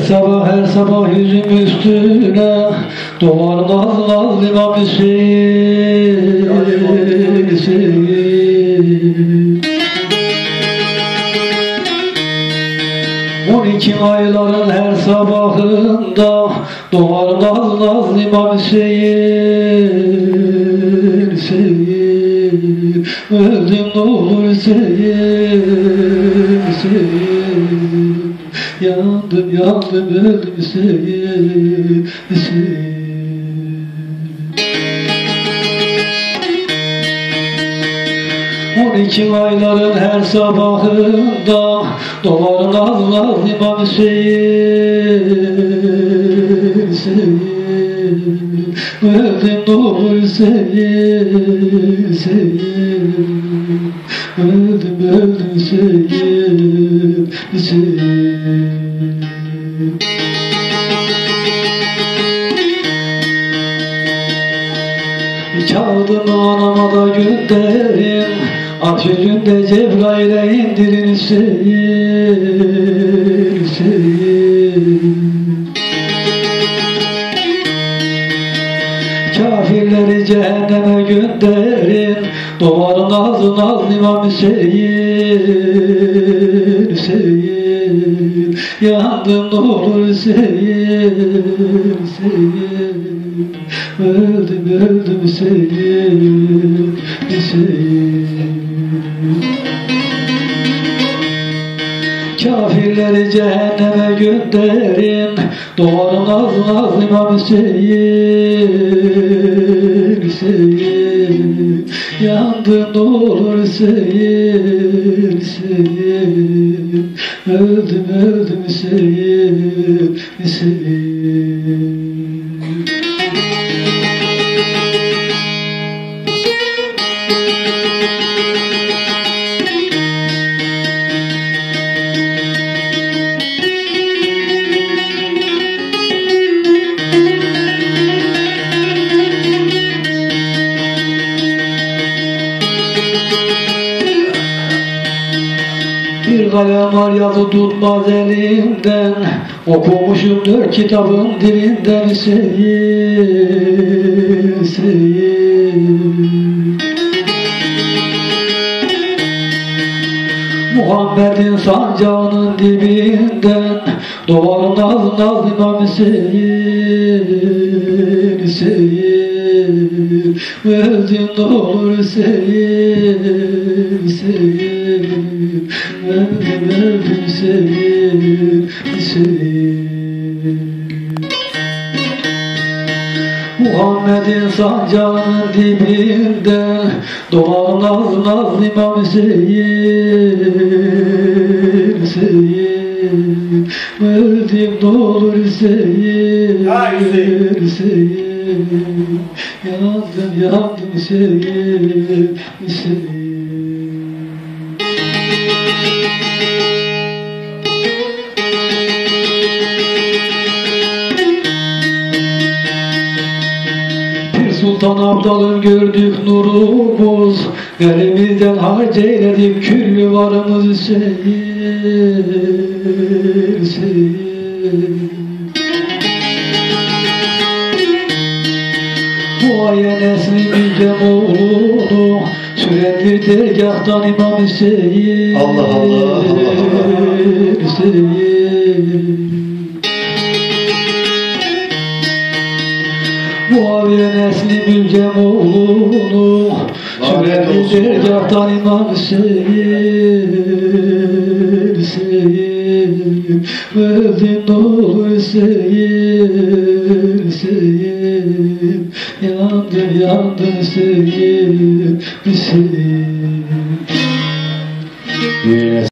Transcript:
her sabah yüzüm üstüne doğar naz naz İmam Hüseyin. 12 ayların her sabahında doğar naz naz İmam Hüseyin. Öldüm ne olur Hüseyin. Yandım yandım öldüm Hüseyin. 12 ayların her sabahında doğar naz naz İmam Hüseyin. Öldüm ne olur Hüseyin. Öldüm öldüm Hüseyin. Kağıdımı anama da gönderin, arş yüzünde Cebrail'e indirin Hüseyin. Kafirleri cehenneme gönderin, doğar nazlı nazlı İmam Hüseyin. Yandım ne olur Hüseyin. Öldüm öldüm Hüseyin. Kafirleri cehenneme gönderin, doğar nazlı nazlı İmam Hüseyin. Yandım ne olur Hüseyin. Öldüm öldüm Hüseyin. Bir kalem var yazı tutmaz elimden, okumuşum 4 kitabın dilinden Hüseyin. Muhammed'in sancağının dibinden doğar naz naz İmam Hüseyin. Öldüm ne olur Hüseyin. Öldüm öldüm Hüseyin. Muhammed'in sancağının dibinden doğar naz naz İmam Hüseyin. Öldüm ne olur Hüseyin. Yandım yandım Hüseyin. Sultan Abdal'ın gördük nurumuz, elimizden harc eyledik küllü varımız Hüseyin. Muayyen esni bilgem oğlunu sürekli dergâhtan İmam Hüseyin. Allah Allah. Hüseyin. Muaviye nesli Mülcem oğlunu sürekli dergâhtan İmam Hüseyin. Öldüm ne olur Hüseyin. Yandım yandım Hüseyin.